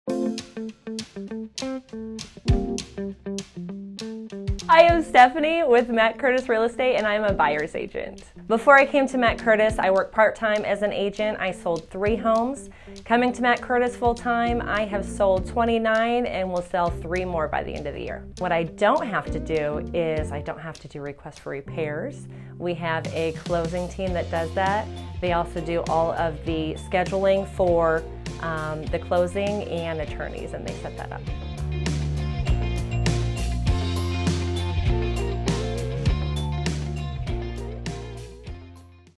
I am Stephanie with Matt Curtis Real Estate, and I'm a buyer's agent. Before I came to Matt Curtis, I worked part-time as an agent. I sold 3 homes. Coming to Matt Curtis full-time, I have sold 29 and will sell 3 more by the end of the year. What I don't have to do is I don't have to do requests for repairs. We have a closing team that does that. They also do all of the scheduling for the closing and attorneys, and they set that up.